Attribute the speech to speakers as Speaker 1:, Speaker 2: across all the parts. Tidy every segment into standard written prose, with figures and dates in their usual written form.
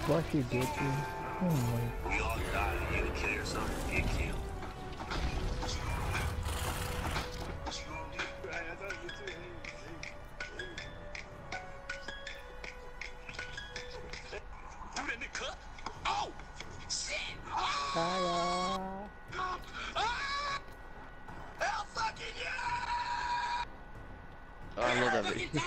Speaker 1: Black dude did too. Oh my.
Speaker 2: We all died. You either kill yourself or get killed. I'm in the cup. Oh! Shit!
Speaker 1: Hiya.
Speaker 2: Ah! Hell fucking yeah!
Speaker 3: Oh, I love that video.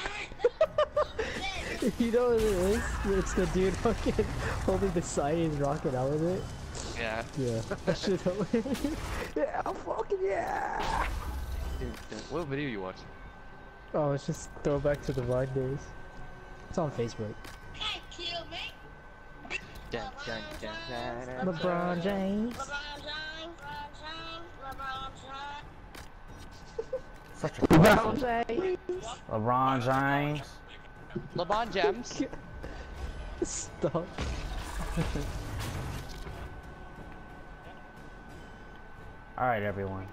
Speaker 1: You know what it is? It's the dude fucking holding the sign and rocking out with it.
Speaker 3: Yeah.
Speaker 1: Yeah. That shit hilarious. Yeah, fucking yeah!
Speaker 3: What video you watching?
Speaker 1: Oh, it's just throwback to the Vine days. It's on Facebook.
Speaker 4: Can't kill me.
Speaker 3: Dun, dun, dun, dun, dun,
Speaker 1: LeBron James.
Speaker 5: Such a
Speaker 1: LeBron
Speaker 5: classic.
Speaker 1: James.
Speaker 5: LeBron James.
Speaker 3: LeBron James.
Speaker 1: Stop.
Speaker 5: Alright, everyone.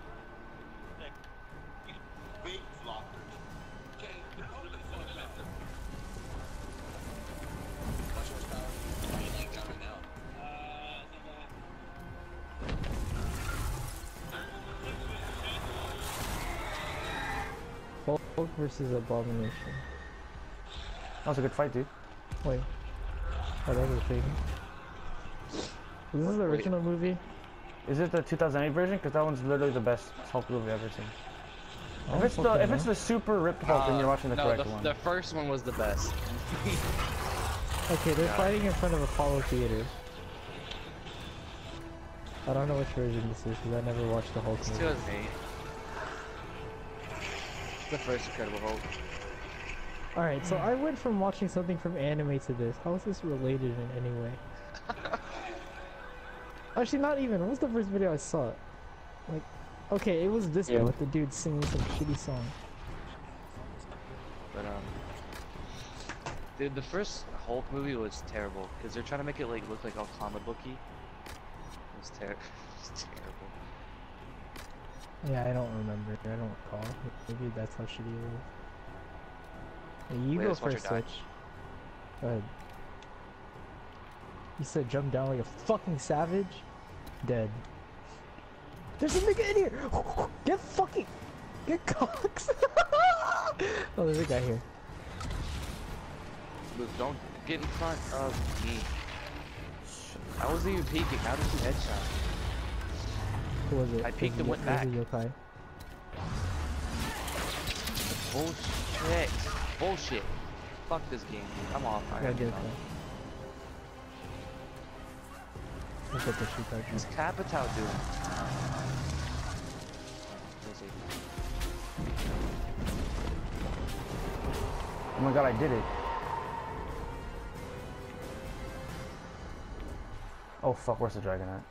Speaker 1: Hulk versus Abomination.
Speaker 5: That was a good fight, dude.
Speaker 1: Wait. Oh, that was a thing. Is this the original movie?
Speaker 5: Is it the 2008 version? Because that one's literally the best Hulk movie I've ever seen. If it's the super ripped Hulk, then you're watching the correct one.
Speaker 3: The first one was the best.
Speaker 1: Okay, they're fighting in front of Apollo Theater. I don't know which version this is because I never watched the Hulk
Speaker 3: It's
Speaker 1: movie.
Speaker 3: 2008. The first Incredible Hulk.
Speaker 1: Alright, so I went from watching something from anime to this. How is this related in any way? Actually, not even. What was the first video I saw? Like, okay, it was this one with the dude singing some shitty song.
Speaker 3: But dude, the first Hulk movie was terrible because they're trying to make it like look like all comic booky. It was terrible. It's terrible.
Speaker 1: Yeah, I don't remember. I don't recall. Maybe that's how shitty it was. Yeah, you
Speaker 3: Wait,
Speaker 1: go
Speaker 3: let's watch
Speaker 1: first,
Speaker 3: her die.
Speaker 1: Switch. Go ahead. You said jump down like a fucking savage? Dead. There's a nigga in here! Get fucking... Get cocks! Oh, there's a guy here.
Speaker 3: Luke, don't get in front of me. I wasn't even peeking. How did you headshot?
Speaker 1: Who was it?
Speaker 3: I peeked and went
Speaker 1: Was
Speaker 3: back.
Speaker 1: it Yokai?
Speaker 3: Bullshit. Bullshit. Fuck this game, dude. I'm off.
Speaker 1: I gotta get it. Look at the shoot card.
Speaker 3: What's Capitao doing?
Speaker 5: Oh my god, I did it. Oh fuck, where's the dragon at?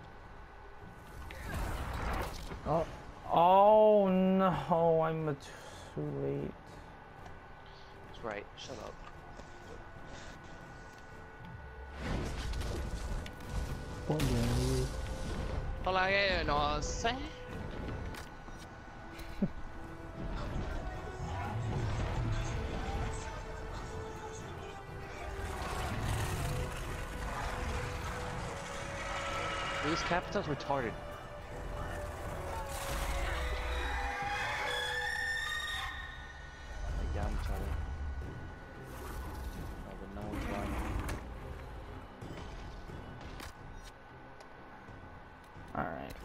Speaker 1: Oh,
Speaker 5: Oh no, I'm too late.
Speaker 3: That's right. Shut up.
Speaker 1: what game?
Speaker 3: Hola, no sé. This Capita's retarded. Like down each other. Oh, but no one's running.
Speaker 5: Alright.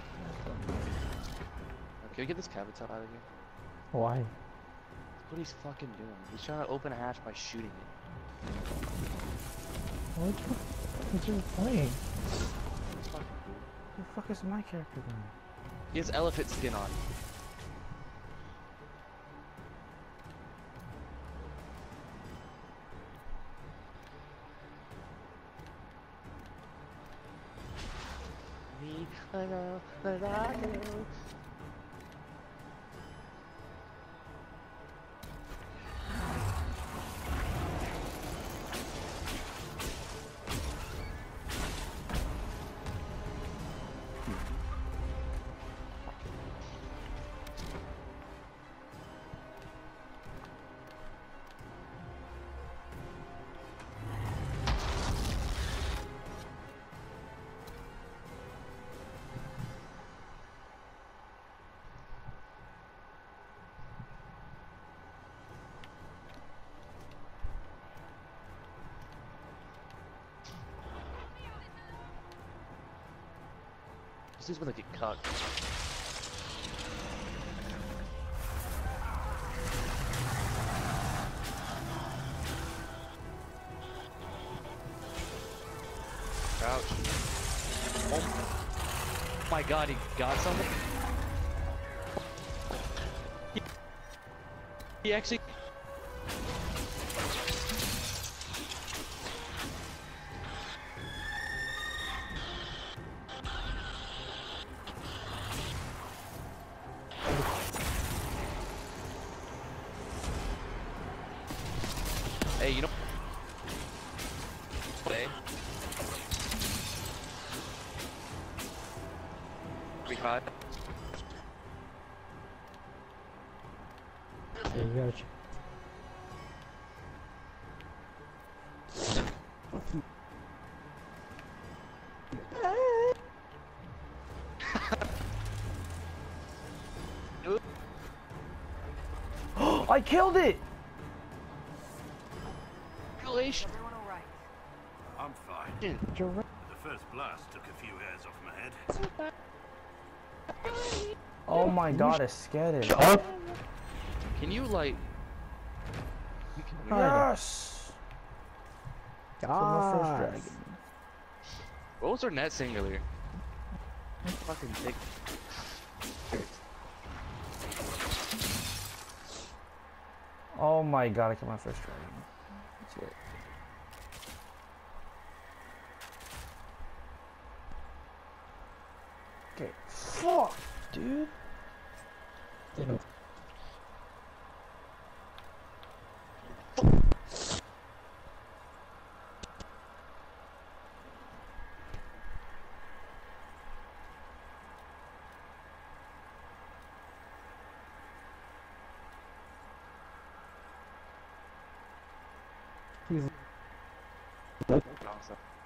Speaker 3: Can we get this Capitao out of here?
Speaker 1: Why?
Speaker 3: What he's fucking doing? He's trying to open a hatch by shooting it.
Speaker 1: What you playing?
Speaker 3: It's fucking cool.
Speaker 5: Who the fuck is my character then?
Speaker 3: He has elephant skin on. dude's gonna get cucked. Crouch. Oh my god, he got something? He actually... Hey, you know... Hey. High.
Speaker 1: Yeah, you gotta.
Speaker 5: I killed it!
Speaker 3: Congratulations.
Speaker 2: I'm fine.
Speaker 1: You're right.
Speaker 2: The first blast took a few hairs off my head.
Speaker 5: Oh my god, I scared it.
Speaker 3: Can you like...
Speaker 5: Yes! So my first
Speaker 1: Ah.
Speaker 5: dragon.
Speaker 3: What was our net singular? Fucking dick.
Speaker 5: Oh my god, I killed my first dragon. That's it. Okay. Fuck, dude.
Speaker 1: He's
Speaker 3: Awesome.